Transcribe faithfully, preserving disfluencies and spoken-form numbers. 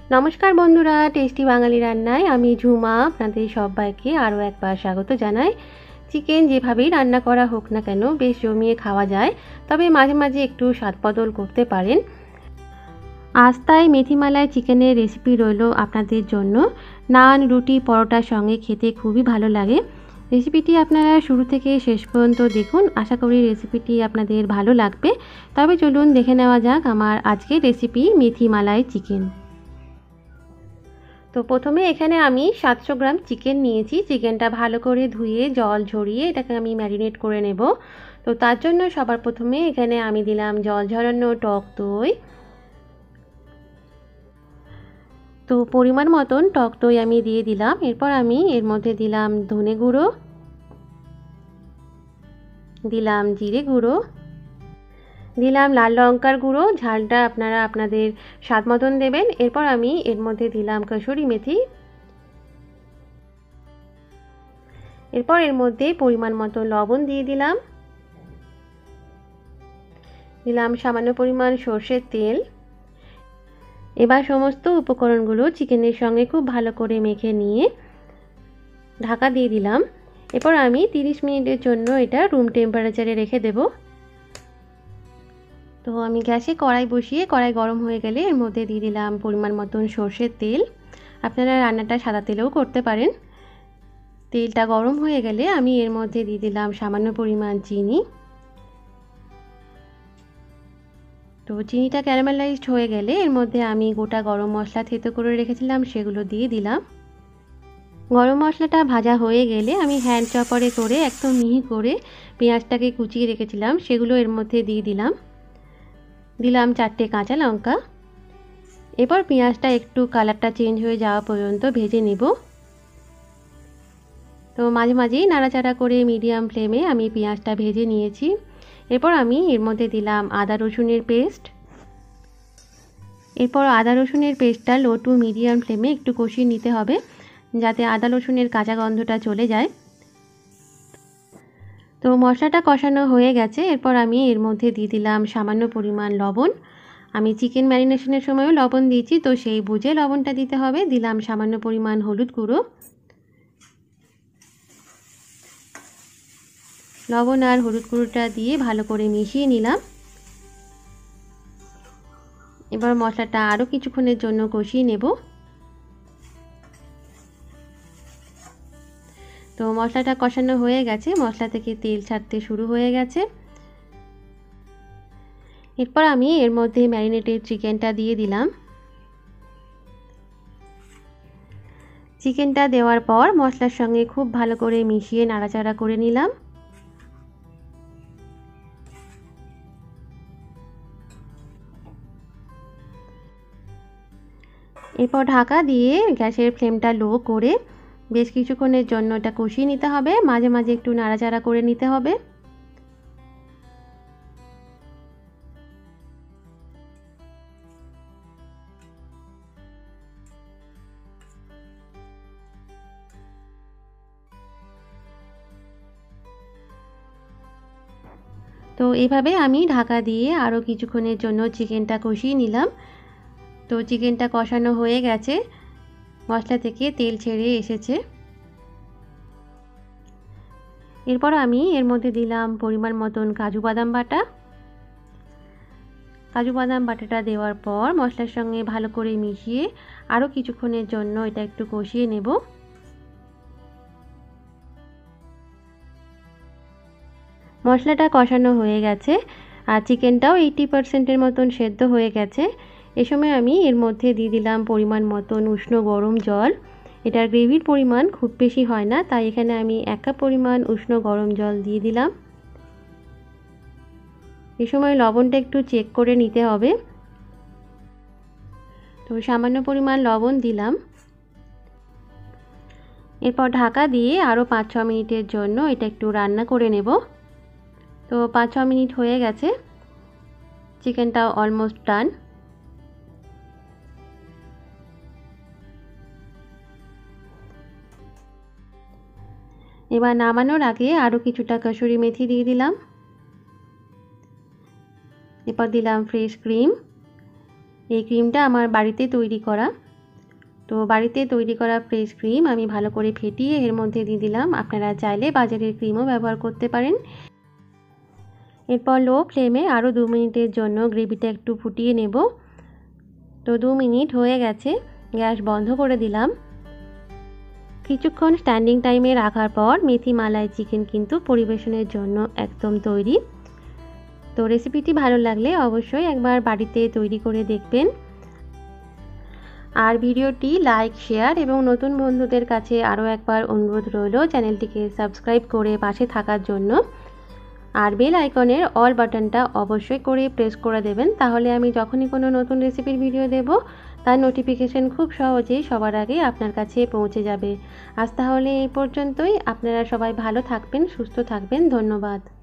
নমস্কার বন্ধুরা, টেস্টি বাঙালি রান্নায় আমি ঝুমা আপনাদের সবাইকে আরও একবার স্বাগত জানাই। চিকেন যেভাবেই রান্না করা হোক না কেন বেশ জমিয়ে খাওয়া যায়, তবে মাঝে মাঝে একটু স্বাদ বদল করতে পারেন। আজ তাই মেথিমালাই চিকেনের রেসিপি রইল আপনাদের জন্য। নান, রুটি, পরোটার সঙ্গে খেতে খুবই ভালো লাগে। রেসিপিটি আপনারা শুরু থেকে শেষ পর্যন্ত দেখুন, আশা করি রেসিপিটি আপনাদের ভালো লাগবে। তবে চলুন দেখে নেওয়া যাক আমার আজকের রেসিপি মেথিমালাই চিকেন। তো প্রথমে এখানে আমি সাতশো গ্রাম চিকেন নিয়েছি। চিকেনটা ভালো করে ধুয়ে জল ঝরিয়ে এটাকে আমি ম্যারিনেট করে নেব। তো তার জন্য সবার প্রথমে এখানে আমি দিলাম জল ঝরানো টক দই। তো পরিমাণ মতন টক দই আমি দিয়ে দিলাম। এরপর আমি এর মধ্যে দিলাম ধনে গুঁড়ো, দিলাম জিরে গুঁড়ো, দিলাম লাল লঙ্কার গুঁড়ো, ঝালটা আপনারা আপনাদের স্বাদ মতন দেবেন। এরপর আমি এর মধ্যে দিলাম কসুরি মেথি। এরপর এর মধ্যে পরিমাণ মতো লবণ দিয়ে দিলাম, দিলাম সামান্য পরিমাণ সর্ষের তেল। এবার সমস্ত উপকরণগুলো চিকেনের সঙ্গে খুব ভালো করে মেখে নিয়ে ঢাকা দিয়ে দিলাম। এরপর আমি তিরিশ মিনিটের জন্য এটা রুম টেম্পারেচারে রেখে দেব। তো আমি গ্যাসে কড়াই বসিয়ে কড়াই গরম হয়ে গেলে এর মধ্যে দিয়ে দিলাম পরিমাণ মতন সর্ষের তেল। আপনারা রান্নাটা সাদা তেলেও করতে পারেন। তেলটা গরম হয়ে গেলে আমি এর মধ্যে দিয়ে দিলাম সামান্য পরিমাণ চিনি। তো চিনিটা ক্যারামেলাইজড হয়ে গেলে এর মধ্যে আমি গোটা গরম মশলা থেতো করে রেখেছিলাম সেগুলো দিয়ে দিলাম। গরম মশলাটা ভাজা হয়ে গেলে আমি হ্যান্ড চপারে করে একদম মিহি করে পেঁয়াজটাকে কুচিয়ে রেখেছিলাম সেগুলো এর মধ্যে দিয়ে দিলাম। দিলাম চারটে কাঁচা লঙ্কা। এরপর পেঁয়াজটা একটু কালারটা চেঞ্জ হয়ে যাওয়া পর্যন্ত ভেজে নেব। তো মাঝে মাঝেই নাড়াচাড়া করে মিডিয়াম ফ্লেমে আমি পেঁয়াজটা ভেজে নিয়েছি। এরপর আমি এর মধ্যে দিলাম আদা রসুনের পেস্ট। এরপর আদা রসুনের পেস্টটা লো টু মিডিয়াম ফ্লেমে একটু কষিয়ে নিতে হবে, যাতে আদা রসুনের কাঁচা গন্ধটা চলে যায়। তো মশলাটা কষানো হয়ে গেছে। এরপর আমি এর মধ্যে দিয়ে দিলাম সামান্য পরিমাণ লবণ। আমি চিকেন ম্যারিনেশনের সময়ও লবণ দিয়েছি, তো সেই বুঝে লবণটা দিতে হবে। দিলাম সামান্য পরিমাণ হলুদ গুঁড়ো। লবণ আর হলুদ গুঁড়োটা দিয়ে ভালো করে মিশিয়ে নিলাম। এবার মশলাটা আরও কিছুক্ষণের জন্য কষিয়ে নেব। তো মশলাটা কষানো হয়ে গেছে, মশলা থেকে তেল ছাড়তে শুরু হয়ে গেছে। এরপর আমি এর মধ্যে ম্যারিনেটেড চিকেনটা দিয়ে দিলাম। চিকেনটা দেওয়ার পর মশলার সঙ্গে খুব ভালো করে মিশিয়ে নাড়াচাড়া করে নিলাম। এরপর ঢাকা দিয়ে গ্যাসের ফ্লেমটা লো করে বেশ কিছুক্ষণের জন্য এটা কষিয়ে নিতে হবে। মাঝে মাঝে একটু নাড়াচাড়া করে নিতে হবে। তো এইভাবে আমি ঢাকা দিয়ে আরও কিছুক্ষণের জন্য চিকেনটা কষিয়ে নিলাম। তো চিকেনটা কষানো হয়ে গেছে, মশলা থেকে তেল ছেড়ে এসেছে। এরপর আমি এর মধ্যে দিলাম পরিমাণ মতন কাজু বাদাম বাটা। কাজু বাদাম বাটাটা দেওয়ার পর মশলার সঙ্গে ভালো করে মিশিয়ে আরও কিছুক্ষণের জন্য এটা একটু কষিয়ে নেব। মশলাটা কষানো হয়ে গেছে আর চিকেনটাও এইটি পার্সেন্টের মতন সেদ্ধ হয়ে গেছে। এ সময় আমি এর মধ্যে দিয়ে দিলাম পরিমাণ মতন উষ্ণ গরম জল। এটার গ্রেভির পরিমাণ খুব বেশি হয় না, তাই এখানে আমি এক কাপ পরিমাণ উষ্ণ গরম জল দিয়ে দিলাম। এ সময় লবণটা একটু চেক করে নিতে হবে। তো সামান্য পরিমাণ লবণ দিলাম। এরপর ঢাকা দিয়ে আরও পাঁচ ছ মিনিটের জন্য এটা একটু রান্না করে নেব। তো পাঁচ ছ মিনিট হয়ে গেছে, চিকেনটা অলমোস্ট ডান। এবার নামানোর আগে আরও কিছুটা কসুরি মেথি দিয়ে দিলাম। এরপর দিলাম ফ্রেশ ক্রিম। এই ক্রিমটা আমার বাড়িতে তৈরি করা। তো বাড়িতে তৈরি করা ফ্রেশ ক্রিম আমি ভালো করে ফেটিয়ে এর মধ্যে দিয়ে দিলাম। আপনারা চাইলে বাজারের ক্রিমও ব্যবহার করতে পারেন। এরপর লো ফ্লেমে আরও দু মিনিটের জন্য গ্রেভিটা একটু ফুটিয়ে নেব। তো দু মিনিট হয়ে গেছে, গ্যাস বন্ধ করে দিলাম। কিছুক্ষণ স্ট্যান্ডিং টাইমে রাখার পর মেথি মালাই চিকেন কিন্তু পরিবেশনের জন্য একদম তৈরি। তো রেসিপিটি ভালো লাগলে অবশ্যই একবার বাড়িতে তৈরি করে দেখবেন। আর ভিডিওটি লাইক, শেয়ার এবং নতুন বন্ধুদের কাছে আরও একবার অনুরোধ রইল চ্যানেলটিকে সাবস্ক্রাইব করে পাশে থাকার জন্য। আর বেল আইকনের অল বাটনটা অবশ্যই করে প্রেস করে দেবেন, তাহলে আমি যখনই কোনো নতুন রেসিপির ভিডিও দেব তার নোটিফিকেশন খুব সহজেই সবার আগে আপনার কাছে পৌঁছে যাবে। আজ তাহলে এই পর্যন্তই। আপনারা সবাই ভালো থাকবেন, সুস্থ থাকবেন। ধন্যবাদ।